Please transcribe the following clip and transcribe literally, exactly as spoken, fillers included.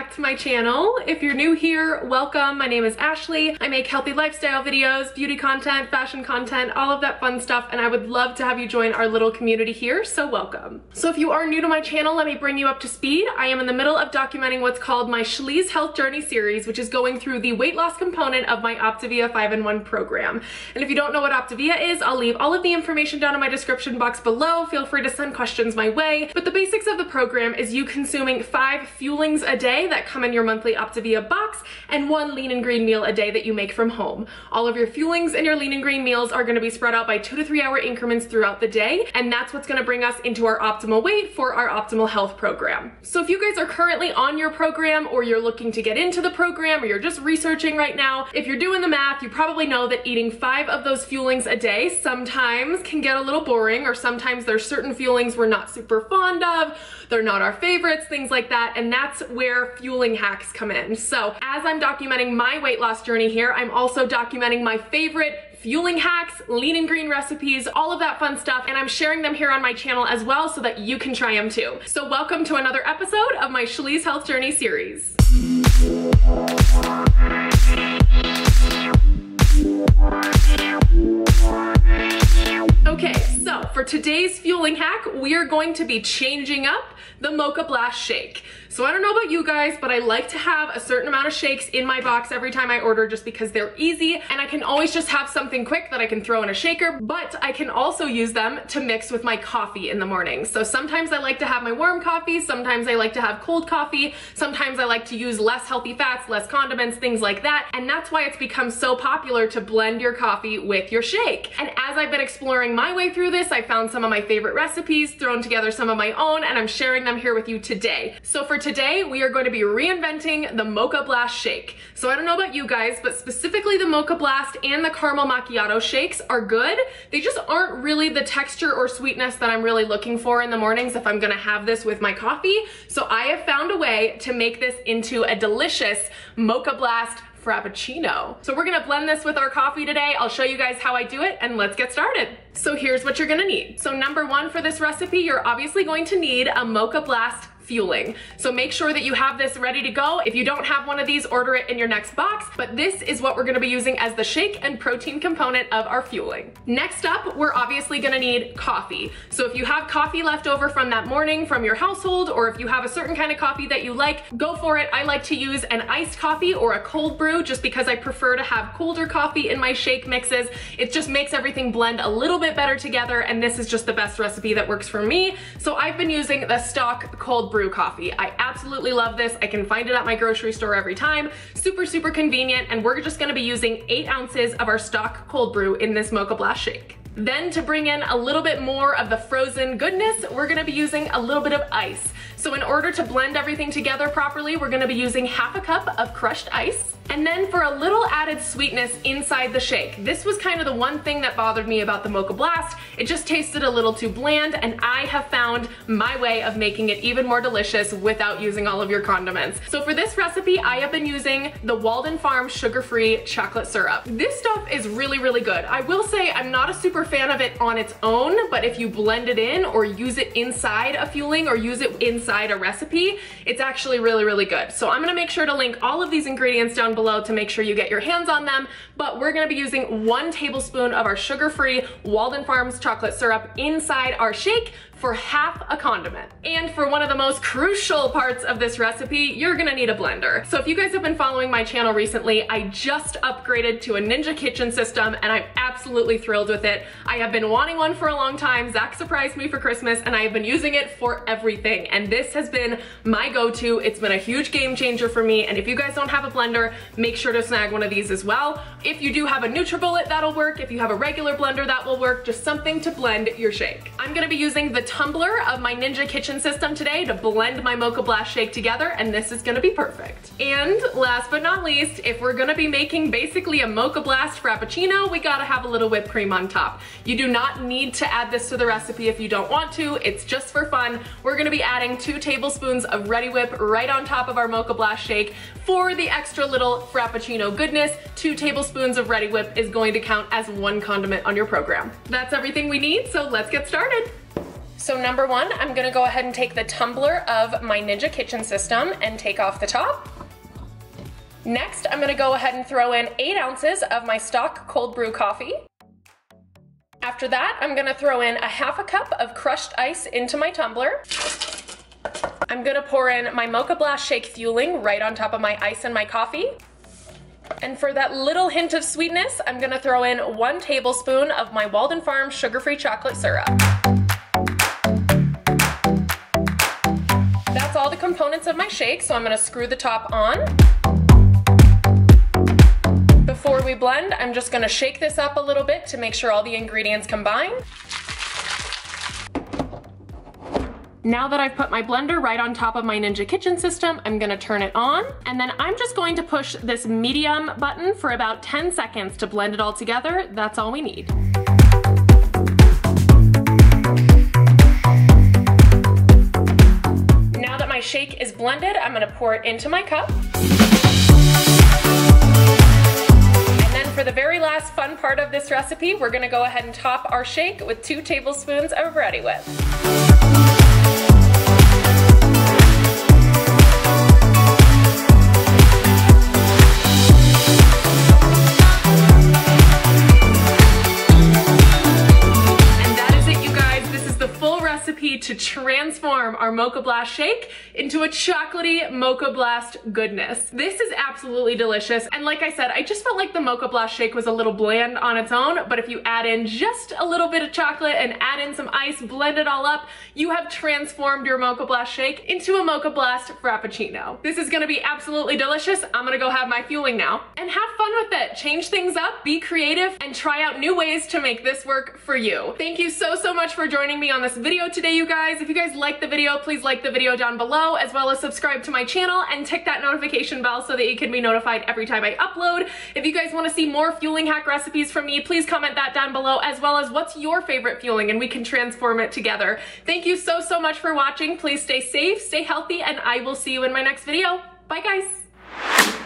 back to my channel. If you're new here, welcome. My name is Ashley. I make healthy lifestyle videos, beauty content, fashion content, all of that fun stuff, and I would love to have you join our little community here, so welcome. So if you are new to my channel, let me bring you up to speed. I am in the middle of documenting what's called my Schlee's Health Journey series, which is going through the weight loss component of my Optavia five in one program. And if you don't know what Optavia is, I'll leave all of the information down in my description box below. Feel free to send questions my way. But the basics of the program is you consuming five fuelings a day that come in your monthly Optavia box and one lean and green meal a day that you make from home. All of your fuelings and your lean and green meals are going to be spread out by two to three hour increments throughout the day, and that's what's going to bring us into our optimal weight for our optimal health program. So if you guys are currently on your program, or you're looking to get into the program, or you're just researching right now, if you're doing the math, you probably know that eating five of those fuelings a day sometimes can get a little boring, or sometimes there's certain fuelings we're not super fond of, they're not our favorites, things like that, and that's where fueling hacks come in. So as I'm documenting my weight loss journey here, I'm also documenting my favorite fueling hacks, lean and green recipes, all of that fun stuff, and I'm sharing them here on my channel as well so that you can try them too. So welcome to another episode of my Schlee's Health Journey series. Okay, so for today's fueling hack, we are going to be changing up the Mocha Blast shake. So I don't know about you guys, but I like to have a certain amount of shakes in my box every time I order just because they're easy, and I can always just have something quick that I can throw in a shaker, but I can also use them to mix with my coffee in the morning. So sometimes I like to have my warm coffee, sometimes I like to have cold coffee, sometimes I like to use less healthy fats, less condiments, things like that, and that's why it's become so popular to blend your coffee with your shake. And as I've been exploring my way through this, I found some of my favorite recipes, thrown together some of my own, and I'm sharing them here with you today. So for today, we are going to be reinventing the Mocha Blast shake. So I don't know about you guys, but specifically the Mocha Blast and the Caramel Macchiato shakes are good. They just aren't really the texture or sweetness that I'm really looking for in the mornings if I'm gonna have this with my coffee. So I have found a way to make this into a delicious Mocha Blast Frappuccino. So we're gonna blend this with our coffee today. I'll show you guys how I do it, and let's get started. So here's what you're gonna need. So number one for this recipe, you're obviously going to need a Mocha Blast fueling. So make sure that you have this ready to go. If you don't have one of these, order it in your next box, but this is what we're gonna be using as the shake and protein component of our fueling. Next up, we're obviously gonna need coffee. So if you have coffee left over from that morning from your household, or if you have a certain kind of coffee that you like, go for it. I like to use an iced coffee or a cold brew just because I prefer to have colder coffee in my shake mixes. It just makes everything blend a little bit better together, and this is just the best recipe that works for me. So I've been using the stock cold brew coffee. I absolutely love this. I can find it at my grocery store every time. Super, super convenient, and we're just gonna be using eight ounces of our stock cold brew in this Mocha Blast shake. Then to bring in a little bit more of the frozen goodness, we're gonna be using a little bit of ice. So in order to blend everything together properly, we're gonna be using half a cup of crushed ice. And then for a little added sweetness inside the shake, this was kind of the one thing that bothered me about the Mocha Blast. It just tasted a little too bland, and I have found my way of making it even more delicious without using all of your condiments. So for this recipe, I have been using the Walden Farms sugar-free chocolate syrup. This stuff is really, really good. I will say I'm not a super fan of it on its own, but if you blend it in or use it inside a fueling or use it inside a recipe, it's actually really, really good. So I'm gonna make sure to link all of these ingredients down below to make sure you get your hands on them, but we're gonna be using one tablespoon of our sugar-free Walden Farms chocolate syrup inside our shake for half a condiment. And for one of the most crucial parts of this recipe, you're gonna need a blender. So if you guys have been following my channel recently, I just upgraded to a Ninja Kitchen system, and I'm absolutely thrilled with it. I have been wanting one for a long time. Zach surprised me for Christmas, and I have been using it for everything. And this has been my go-to. It's been a huge game changer for me. And if you guys don't have a blender, make sure to snag one of these as well. If you do have a NutriBullet, that'll work. If you have a regular blender, that will work. Just something to blend your shake. I'm gonna be using the tumbler of my Ninja Kitchen system today to blend my Mocha Blast shake together, and this is gonna be perfect. And last but not least, if we're gonna be making basically a Mocha Blast Frappuccino, we gotta have a little whipped cream on top. You do not need to add this to the recipe if you don't want to. It's just for fun. We're gonna be adding two tablespoons of Reddi-wip right on top of our Mocha Blast shake for the extra little Frappuccino goodness. Two tablespoons of Reddi-wip is going to count as one condiment on your program. That's everything we need, so let's get started. So number one, I'm gonna go ahead and take the tumbler of my Ninja Kitchen system and take off the top. Next, I'm gonna go ahead and throw in eight ounces of my stock cold brew coffee. After that, I'm gonna throw in a half a cup of crushed ice into my tumbler. I'm gonna pour in my Mocha Blast Shake Fueling right on top of my ice and my coffee. And for that little hint of sweetness, I'm gonna throw in one tablespoon of my Walden Farms sugar-free chocolate syrup. That's all the components of my shake, so I'm gonna screw the top on. Before we blend, I'm just gonna shake this up a little bit to make sure all the ingredients combine. Now that I've put my blender right on top of my Ninja Kitchen system, I'm gonna turn it on, and then I'm just going to push this medium button for about ten seconds to blend it all together. That's all we need. Now that my shake is blended, I'm gonna pour it into my cup. For the very last fun part of this recipe, we're gonna go ahead and top our shake with two tablespoons of Reddi-wip. To transform our Mocha Blast shake into a chocolatey Mocha Blast goodness. This is absolutely delicious, and like I said, I just felt like the Mocha Blast shake was a little bland on its own, but if you add in just a little bit of chocolate and add in some ice, blend it all up, you have transformed your Mocha Blast shake into a Mocha Blast Frappuccino. This is gonna be absolutely delicious. I'm gonna go have my fueling now. And have fun with it. Change things up, be creative, and try out new ways to make this work for you. Thank you so, so much for joining me on this video today, you guys. If you guys liked the video, please like the video down below, as well as subscribe to my channel and tick that notification bell so that you can be notified every time I upload. If you guys want to see more fueling hack recipes from me, please comment that down below, as well as what's your favorite fueling, and we can transform it together. Thank you so, so much for watching. Please stay safe, stay healthy, and I will see you in my next video. Bye, guys.